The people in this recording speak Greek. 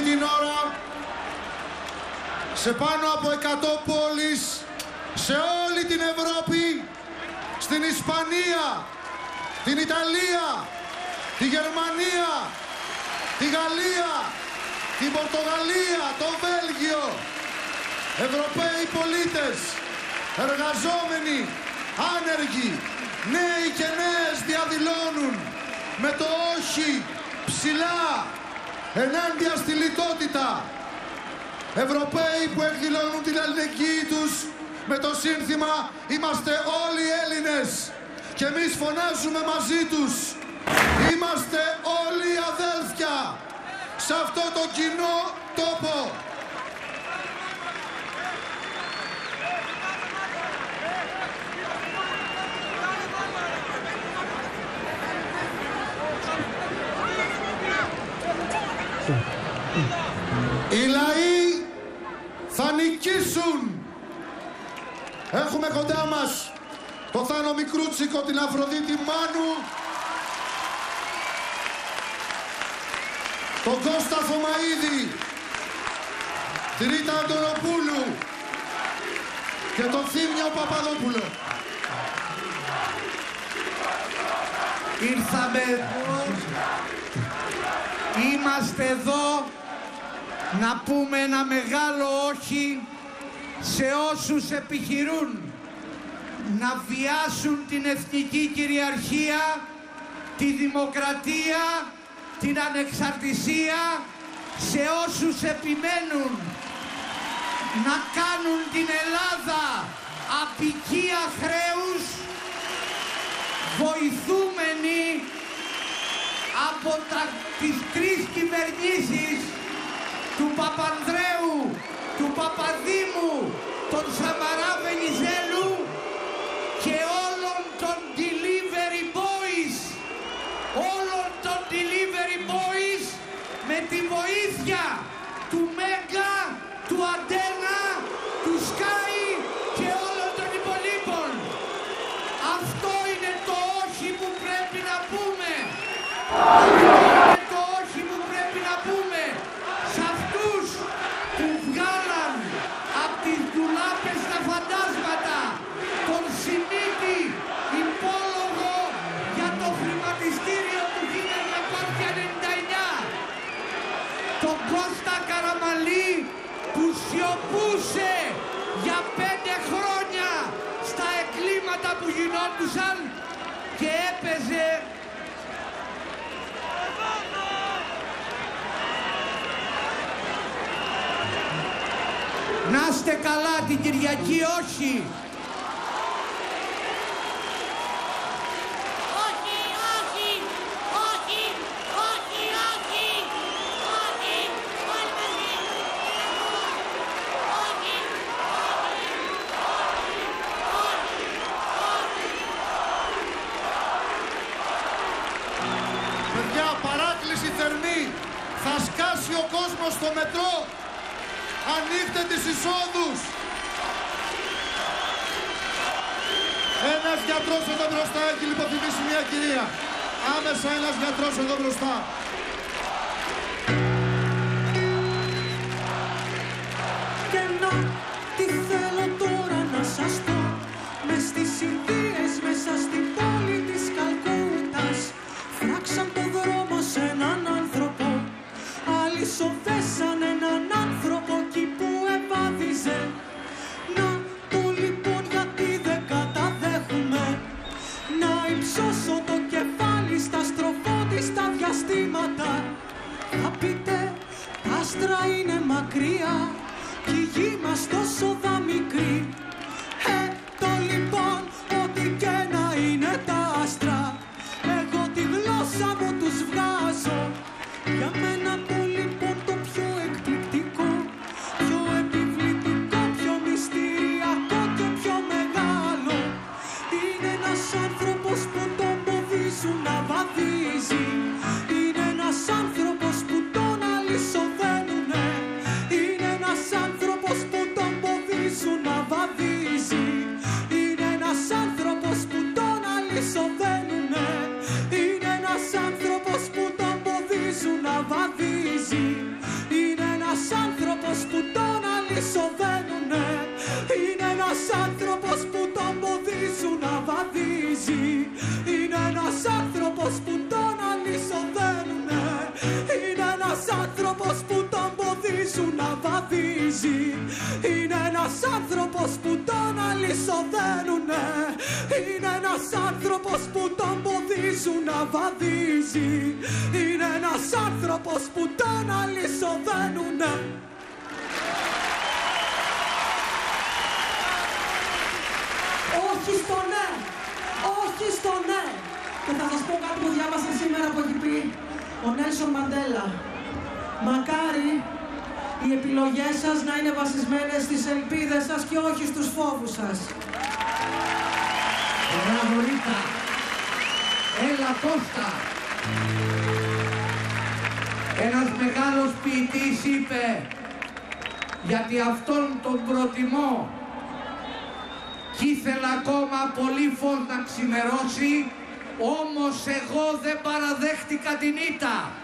την ώρα σε πάνω από 100 πόλεις σε όλη την Ευρώπη, στην Ισπανία, την Ιταλία, τη Γερμανία, τη Γαλλία, την Πορτογαλία, το Βέλγιο. Ευρωπαίοι πολίτες, εργαζόμενοι, άνεργοι, νέοι και νέες διαδηλώνουν με το όχι ψηλά ενάντια στη λιτότητα. Ευρωπαίοι που εκδηλώνουν την αλληλεγγύη τους με το σύνθημα «Είμαστε όλοι Έλληνες» και εμείς φωνάζουμε μαζί τους «Είμαστε όλοι αδέλφια» σε αυτό το κοινό τόπο. Οι λαοί θα νικήσουν. Έχουμε κοντά μας το Θάνο Μικρούτσικο, την Αφροδίτη Μάνου, τον Κώστα Θωμαίδη, τη Ρίτα Αντωνοπούλου και τον Θήμιο Παπαδόπουλο. Ήρθαμε, είμαστε εδώ να πούμε ένα μεγάλο όχι σε όσους επιχειρούν να βιάσουν την εθνική κυριαρχία, τη δημοκρατία, την ανεξαρτησία, σε όσους επιμένουν να κάνουν την Ελλάδα αποικία χρέους, βοηθούμενοι από τις τρεις κυβερνήσεις του Παπανδρέου, του Παπαδήμου, των Σαμαρά Βενιζέλου και όλων των delivery boys, με τη βοήθεια του Μέγκα, του Αντένα, του Sky και όλων των υπολείπων. Αυτό είναι το όχι που πρέπει να πούμε. Το όχι που πρέπει να πούμε σε αυτούς που βγάλαν από τις ντουλάπες τα φαντάσματα τον Σιμίτη υπόλογο για το χρηματιστήριο του 1999, τον Κώστα Καραμαλή που σιωπούσε για 5 χρόνια στα εγκλήματα που γινόντουσαν και έπαιζε να είστε καλά την Κυριακή, όχι. Παιδιά, παράκληση θερμή. Θα σκάσει ο κόσμος στο μετρό. Ανοίχτε τις εισόδους. Ένας γιατρός εδώ μπροστά έχει λιποθυμήσει μια κυρία. Άμεσα ένας γιατρός εδώ μπροστά. Και να, τι θέλω τώρα να σας πω. Μες στις Ινδίες, μέσα στην πόλη της Καλκούτας, φράξαν το δρόμο σε έναν άνθρωπο. Άλλοι σοφέσαν έναν άνθρωπο εκεί που ευάδιζε. Να το λοιπόν γιατί δεν καταδέχουμε να υψώσω το κεφάλι στα στροφότιστα διαστήματα. Θα πείτε τα άστρα είναι μακριά κι η γη μας τόσο δα μικρή. Το λοιπόν ό,τι και να είναι τα άστρα, εγώ τη γλώσσα μου τους βγάζω. Για μένα το λοιπόν το πιο εκπληκτικό, πιο επιβλητικό, πιο μυστηριακό και πιο μεγάλο είναι ένας άνθρωπος που τον ποδίζουν να βαδίζει. Είναι ένας άνθρωπος που τον αλυσοδένουνε. Είναι ένας άνθρωπος που τον ποδίζουν να βαδίζει. Είναι ένας άνθρωπος που τον αλυσοδένουνε. Είναι ένας άνθρωπος που τον ποδίζουν να βαδίζει. Είναι βαδίζει. Είναι ένας άνθρωπος που τον αλυσοδένουνε. Είναι ένας άνθρωπος που τον ποδίζουν να βαδίζει. Είναι ένας άνθρωπος που τον αλυσοδένουνε. Είναι ένας άνθρωπος που τον ποδίζουν να βαδίζει. Είναι ένας άνθρωπος που τον αλυσοδένουνε. Όχι στο ναι! Όχι στο ναι! Και θα σας πω κάτι που διάβασα σήμερα που έχει πει ο Νέλσον Μαντέλα. Μακάρι οι επιλογές σας να είναι βασισμένες στις ελπίδες σας και όχι στους φόβους σας. Μπράβο Ρίτα. Έλα Κώστα. Ένας μεγάλος ποιητής είπε, γιατί αυτόν τον προτιμώ κι ήθελα ακόμα πολύ φως να ξημερώσει, όμως εγώ δεν παραδέχτηκα την ήττα.